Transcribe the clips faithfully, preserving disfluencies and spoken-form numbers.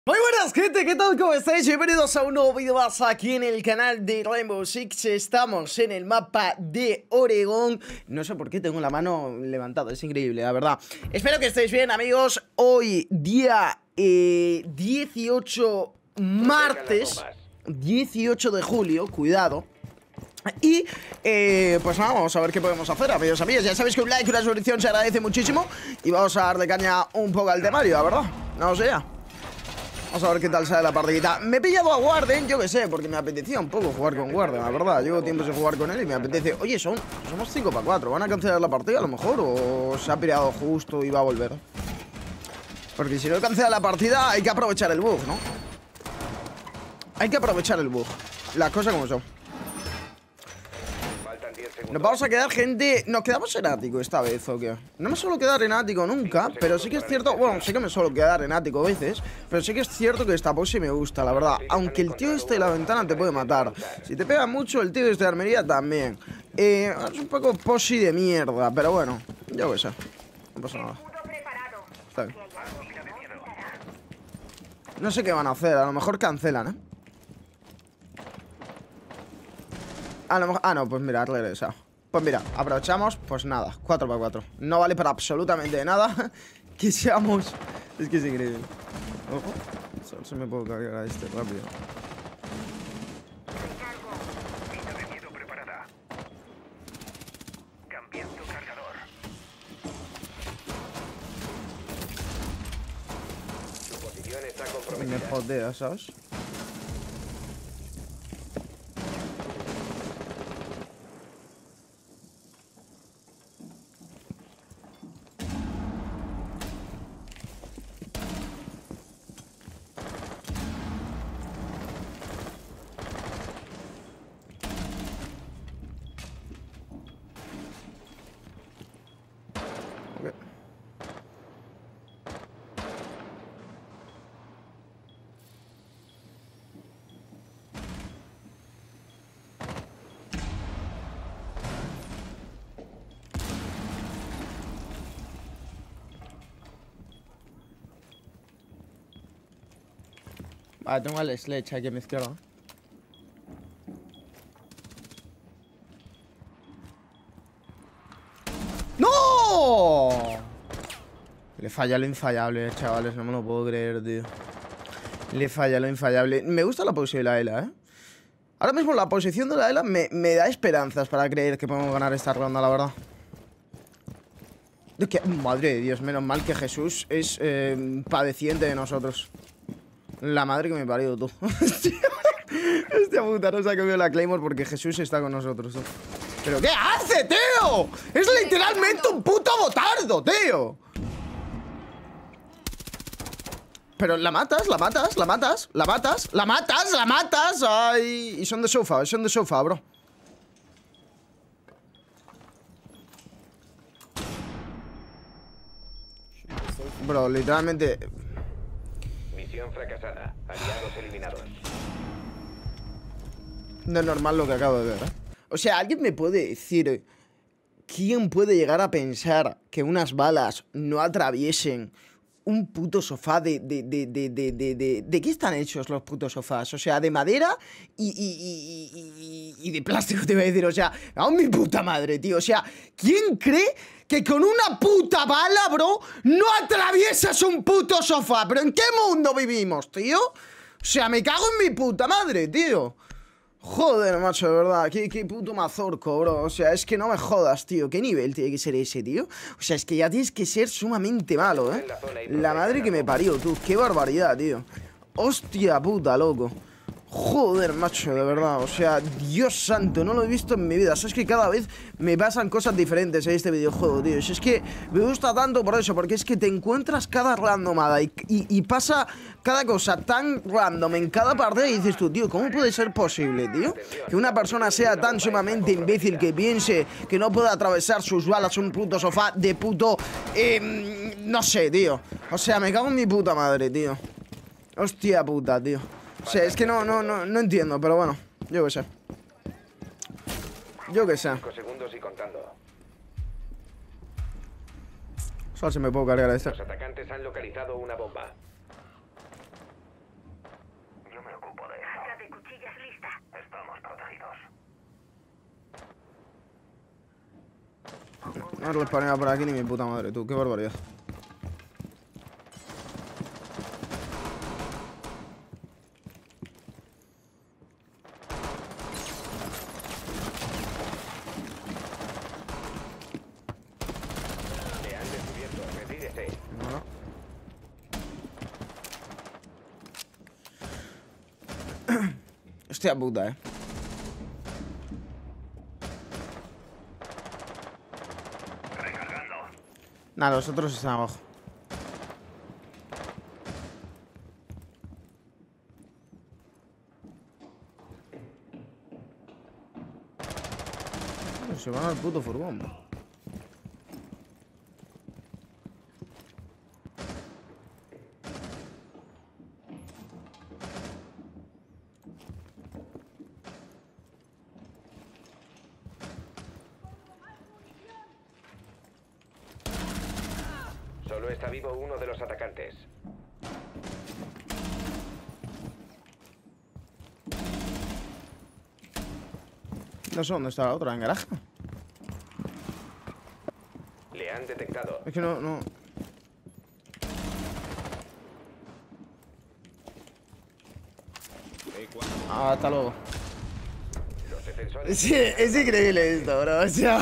Muy buenas gente, ¿qué tal? ¿Cómo estáis? Bienvenidos a un nuevo vídeo más aquí en el canal de Rainbow Six. Estamos en el mapa de Oregón. No sé por qué tengo la mano levantada, es increíble, la verdad. Espero que estéis bien, amigos. Hoy día eh, dieciocho, martes dieciocho de julio, cuidado. Y, eh, pues nada, vamos a ver qué podemos hacer, amigos, amigas. Ya sabéis que un like y una suscripción se agradece muchísimo. Y vamos a darle caña un poco al temario, la verdad. No sé ya. Vamos a ver qué tal sale la partidita. Me he pillado a Warden, yo que sé, porque me apetecía un poco jugar con Warden, la verdad. Llevo tiempo sin jugar con él y me apetece. Oye, son, somos cinco para cuatro. ¿Van a cancelar la partida a lo mejor? ¿O se ha pirado justo y va a volver? Porque si no cancela la partida, hay que aprovechar el bug, ¿no? Hay que aprovechar el bug. Las cosas como son. Nos vamos a quedar, gente. Nos quedamos en ático esta vez, ¿o qué? No me suelo quedar en ático nunca, pero sí que es cierto. Bueno, sí que me suelo quedar en ático a veces, pero sí que es cierto que esta pose me gusta, la verdad. Aunque el tío este de la ventana te puede matar. Si te pega mucho, el tío este de armería también. Eh, es un poco posi de mierda, pero bueno, yo qué sé. No pasa nada. Está bien. No sé qué van a hacer, a lo mejor cancelan, ¿eh? A lo mejor... Ah, no, pues mira, regresa. Pues mira, aprovechamos, pues nada, cuatro para cuatro. No vale para absolutamente nada que seamos... Es que es increíble. Ojo, solo se me puedo cargar a este rápido. Me jodea, ¿sabes? Vale, tengo al Sledge aquí a mi izquierda. ¡No! Le falla lo infallable, chavales. No me lo puedo creer, tío. Le falla lo infallable. Me gusta la posición de la ELA, ¿eh? Ahora mismo la posición de la ELA me, me da esperanzas para creer que podemos ganar esta ronda, la verdad. Es que, madre de Dios, menos mal que Jesús es eh, padeciente de nosotros. La madre que me parió, tú. Hostia puta, no se ha cambiado la Claymore porque Jesús está con nosotros, tú. ¿Pero qué hace, tío? Es literalmente un puto botardo, tío. Pero la matas, la matas, la matas, la matas, la matas, la matas. Ay, y son de sofá, son de sofá, bro. Bro, literalmente... Misión fracasada. Aliados eliminados. No es normal lo que acabo de ver, ¿eh? O sea, ¿alguien me puede decir quién puede llegar a pensar que unas balas no atraviesen un puto sofá de... ¿De, de, de, de, de, de, de qué están hechos los putos sofás? O sea, de madera y, y, y, y, y de plástico, te voy a decir. O sea, a mi puta madre, tío. O sea, ¿quién cree que con una puta bala, bro, no atraviesas un puto sofá? ¿Pero en qué mundo vivimos, tío? O sea, me cago en mi puta madre, tío. Joder, macho, de verdad, qué, qué puto mazorco, bro. O sea, es que no me jodas, tío. ¿Qué nivel tiene que ser ese, tío? O sea, es que ya tienes que ser sumamente malo, ¿eh? La madre que me parió, tú. Qué barbaridad, tío. Hostia puta, loco. Joder, macho, de verdad. O sea, Dios santo, no lo he visto en mi vida. O sea, es que cada vez me pasan cosas diferentes en este videojuego, tío. O sea, es que me gusta tanto por eso, porque es que te encuentras cada randomada y, y, y pasa cada cosa tan random en cada partida y dices tú, tío, ¿cómo puede ser posible, tío? Que una persona sea tan sumamente imbécil que piense que no puede atravesar sus balas un puto sofá de puto... Eh, no sé, tío. O sea, me cago en mi puta madre, tío. Hostia puta, tío. O sea, es que no, no, no, no entiendo, pero bueno, yo qué sé. Yo qué sé. segundos y contando. Solo se me puedo cargar a este. Los atacantes han localizado una bomba. No respawnea por aquí ni mi puta madre, tú. Qué barbaridad. Le han descubierto. Retírese. Bueno. Hostia puta, eh. Nada, los otros están abajo. Se van al puto furgón. Solo está vivo uno de los atacantes. No sé dónde está la otra, en garaje. Le han detectado. Es que no, no. Ah, hasta luego. Los defensores... Sí, es increíble esto, bro. O sea,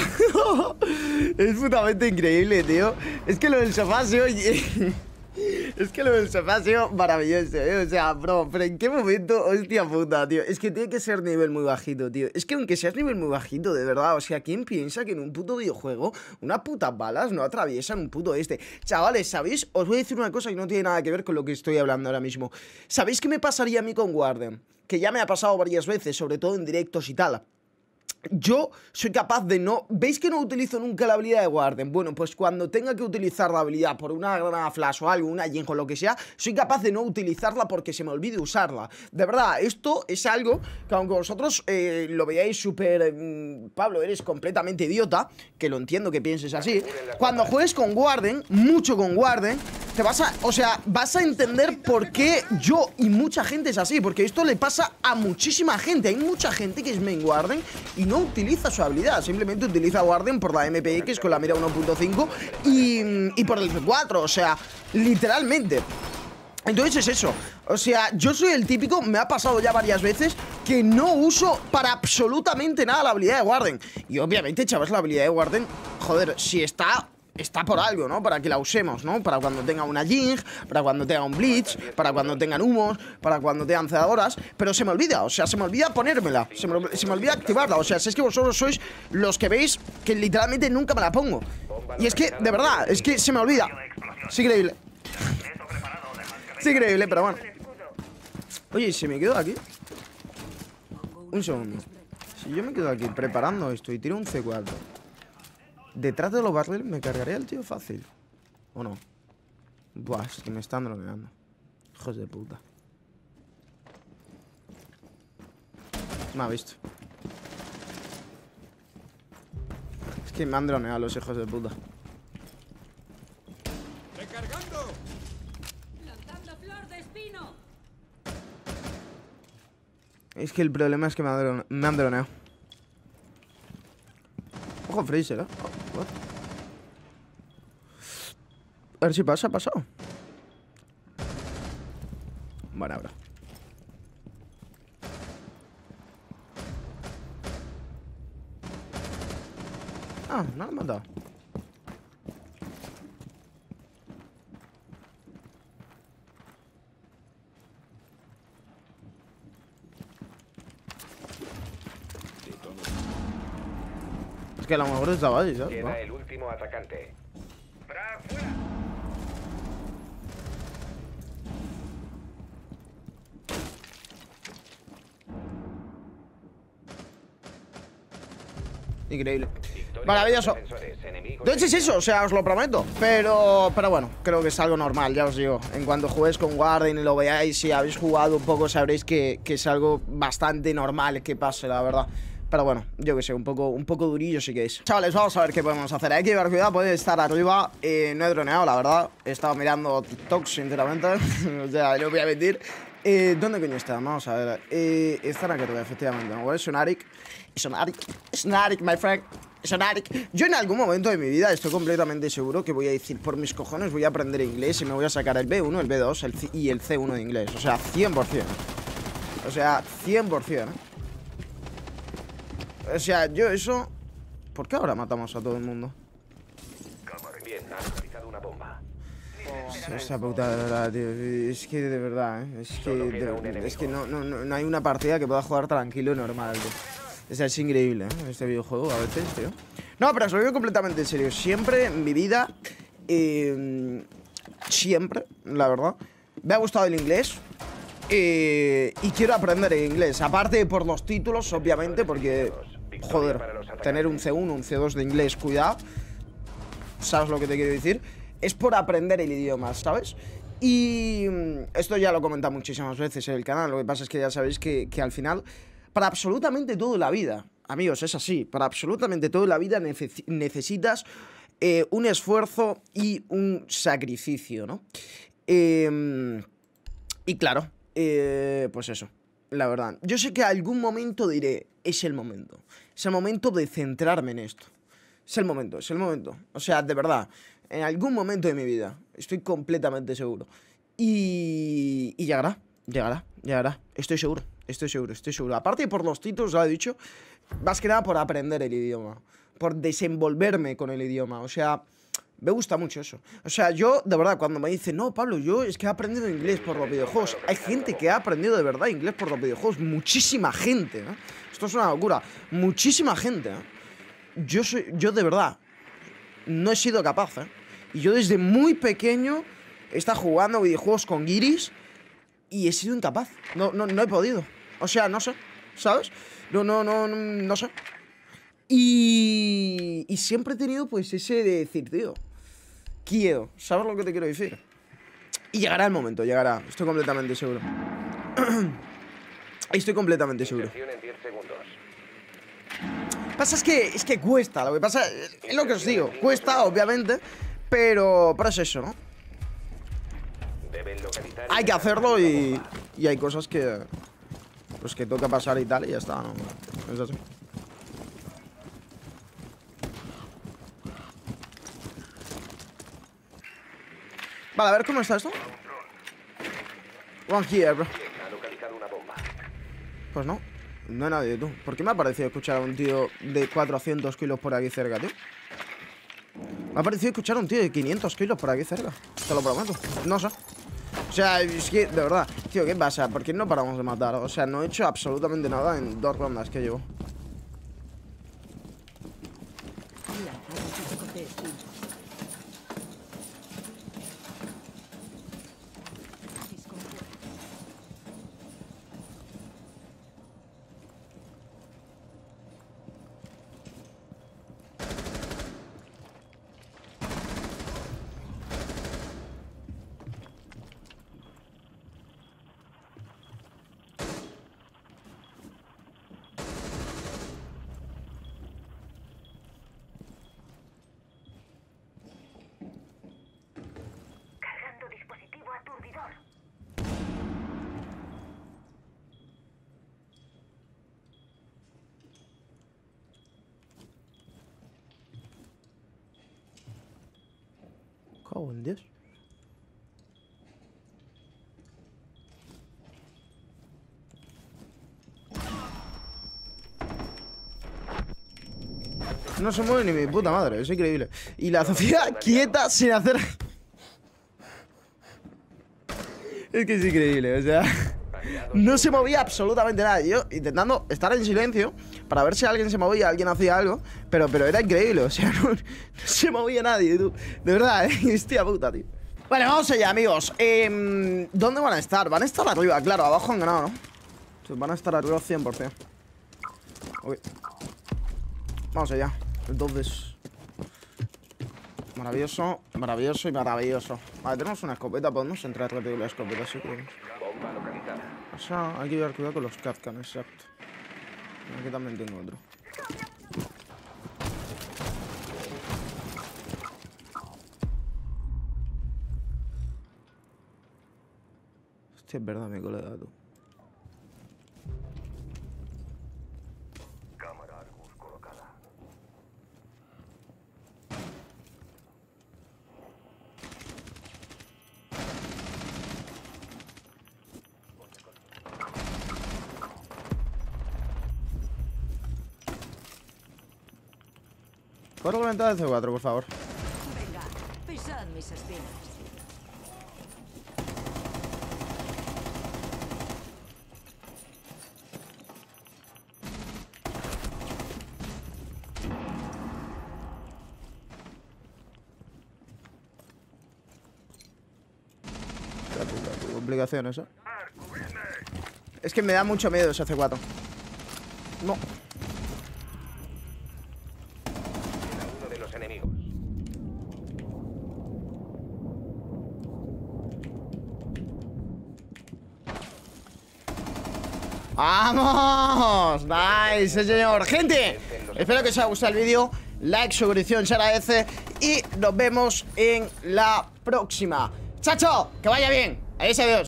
es putamente increíble, tío. Es que lo del sofá se oye. Es que lo del sofá ha sido maravilloso, ¿eh? O sea, bro, pero ¿en qué momento? Hostia puta, tío. Es que tiene que ser nivel muy bajito, tío. Es que aunque seas nivel muy bajito, de verdad, o sea, ¿quién piensa que en un puto videojuego unas putas balas no atraviesan un puto este? Chavales, ¿sabéis? Os voy a decir una cosa que no tiene nada que ver con lo que estoy hablando ahora mismo. ¿Sabéis qué me pasaría a mí con Warden? Que ya me ha pasado varias veces, sobre todo en directos y tal. Yo soy capaz de no... ¿Veis que no utilizo nunca la habilidad de Warden? Bueno, pues cuando tenga que utilizar la habilidad por una granada flash o algo, una Jenko o lo que sea, soy capaz de no utilizarla porque se me olvide usarla. De verdad, esto es algo que aunque vosotros eh, lo veáis súper... Mmm, Pablo, eres completamente idiota, que lo entiendo que pienses así. Cuando juegues con Warden, mucho con Warden, te vas a... O sea, vas a entender por qué yo y mucha gente es así, porque esto le pasa a muchísima gente. Hay mucha gente que es main Warden y no utiliza su habilidad, simplemente utiliza Warden por la M P X con la mira uno punto cinco y, y por el C cuatro, o sea, literalmente. Entonces es eso, o sea, yo soy el típico, me ha pasado ya varias veces, que no uso para absolutamente nada la habilidad de Warden. Y obviamente, chavales, la habilidad de Warden, joder, si está... Está por algo, ¿no? Para que la usemos, ¿no? Para cuando tenga una Jing, para cuando tenga un Blitz, para cuando tengan humos, para cuando tengan cedadoras. Pero se me olvida, o sea, se me olvida ponérmela, se me, se me olvida activarla. O sea, si es que vosotros sois los que veis que literalmente nunca me la pongo. Y es que, de verdad, es que se me olvida. Es increíble. Es increíble, pero bueno. Oye, ¿se me quedo aquí? Un segundo. Si yo me quedo aquí preparando esto y tiro un C cuatro detrás de los barriles, me cargaré al tío fácil. ¿O no? Buah, es que me están droneando. Hijos de puta. Me ha visto. Es que me han droneado los hijos de puta. ¡Recargando! ¡Lanzando flor de espino! Es que el problema es que me han, drone me han droneado. Ojo, Fraser, ¿eh? Oh, a ver si pasa, ha pasado. Bueno, bro. Ah, no lo han matado. Es que a lo mejor estaba ahí, ¿sabes? Queda el último atacante. ¡Bra, fuera! Increíble. Victoria Maravilloso. de los defensores, enemigos Entonces es eso, o sea, os lo prometo. Pero, pero bueno, creo que es algo normal, ya os digo. En cuanto juguéis con Warden y lo veáis, si habéis jugado un poco, sabréis que, que es algo bastante normal que pase, la verdad. Pero bueno, yo que sé, un poco, un poco durillo sí que es. Chavales, vamos a ver qué podemos hacer. Hay que llevar cuidado, puede estar arriba. eh, No he droneado, la verdad. He estado mirando TikTok, sinceramente. O sea, no voy a mentir. Eh, ¿Dónde coño está? Vamos a ver. Eh, está en aquel, efectivamente. ¿No? Es un Arik. Es un Arik. Es un Arik, my friend. Es un Arik. Yo en algún momento de mi vida estoy completamente seguro que voy a decir, por mis cojones voy a aprender inglés y me voy a sacar el B uno, el B dos el C y el C uno de inglés. O sea, cien por cien. O sea, cien por cien. ¿eh? O sea, yo eso... ¿Por qué ahora matamos a todo el mundo? Bien, ha localizado una bomba. Esa puta de verdad, tío. Es que de verdad, ¿eh? Es que, de, es que no, no, no hay una partida que pueda jugar tranquilo y normal, tío. O sea, es increíble, ¿eh? Este videojuego a veces, tío. No, pero os lo digo completamente en serio. Siempre en mi vida, eh, siempre, la verdad, me ha gustado el inglés. Eh, y quiero aprender el inglés. Aparte por los títulos, obviamente, porque, joder, tener un C uno, un C dos de inglés, cuidado. ¿Sabes lo que te quiero decir? Es por aprender el idioma, ¿sabes? Y esto ya lo he comentado muchísimas veces en el canal. Lo que pasa es que ya sabéis que, que al final, para absolutamente toda la vida, amigos, es así. Para absolutamente toda la vida neces necesitas eh, un esfuerzo y un sacrificio, ¿no? Eh, y claro, eh, pues eso, la verdad. Yo sé que algún momento diré, es el momento. Es el momento de centrarme en esto. Es el momento, es el momento. O sea, de verdad, en algún momento de mi vida, estoy completamente seguro. Y, y llegará, llegará, llegará. Estoy seguro, estoy seguro, estoy seguro. Aparte por los títulos, ya lo he dicho, más que nada por aprender el idioma, por desenvolverme con el idioma. O sea, me gusta mucho eso. O sea, yo, de verdad, cuando me dicen, no, Pablo, yo es que he aprendido inglés por los videojuegos. Hay gente que ha aprendido de verdad inglés por los videojuegos. Muchísima gente, ¿eh? Esto es una locura. Muchísima gente, ¿eh? Yo soy, yo de verdad no he sido capaz, ¿eh? Y yo desde muy pequeño he estado jugando videojuegos con guiris y he sido incapaz. No, no, no he podido. O sea, no sé, ¿sabes? No, no, no, no, no sé. Y, y siempre he tenido pues ese de decir, tío, quiero, ¿sabes lo que te quiero decir? Y llegará el momento, llegará, estoy completamente seguro. Estoy completamente seguro. Pasa es que, es que cuesta, lo que pasa es lo que os digo, cuesta obviamente, pero, pero es eso, ¿no? Hay que hacerlo y, y hay cosas que, pues que toca pasar y tal y ya está, ¿no? Es así. Vale, a ver cómo está esto. One here, bro. Pues no. No hay nadie, tú. ¿Por qué me ha parecido escuchar a un tío de cuatrocientos kilos por aquí cerca, tío? Me ha parecido escuchar a un tío de quinientos kilos por aquí cerca. Te lo prometo. No sé. O sea, es que, de verdad. Tío, ¿qué pasa? ¿Por qué no paramos de matar? O sea, no he hecho absolutamente nada en dos rondas que llevo. Cago en Dios. No se mueve ni mi puta madre, es increíble. Y la Sofía quieta sin hacer... Es que es increíble, o sea... No se movía absolutamente nada. Yo intentando estar en silencio para ver si alguien se movía, alguien hacía algo. Pero, pero era increíble, o sea, no, no se movía nadie, tú. De verdad, eh, hostia puta, tío. Vale, vamos allá, amigos. eh, ¿Dónde van a estar? Van a estar arriba, claro, abajo han ganado, ¿no? Entonces van a estar arriba cien por cien. Uy. Vamos allá. Entonces... Maravilloso, maravilloso y maravilloso. Vale, tenemos una escopeta, podemos entrar rápido en la escopeta, sí, creo. Bomba localizada. O sea, hay que llevar cuidado con los Kafkan, exacto. Aquí también tengo otro. Sí, es verdad, mi colega, tú. Cámara Argus colocada. Corre la ventana de C cuatro, por favor. Venga, pisad mis espinas. Qué puta, qué complicación eso. Es que me da mucho miedo ese C cuatro. No. Queda uno de los enemigos. ¡Vamos! ¡Nice, señor! Gente, espero que os haya gustado el vídeo. Like, suscripción, se agradece. Y nos vemos en la próxima. ¡Chao, chao! ¡Que vaya bien! Adiós, adiós.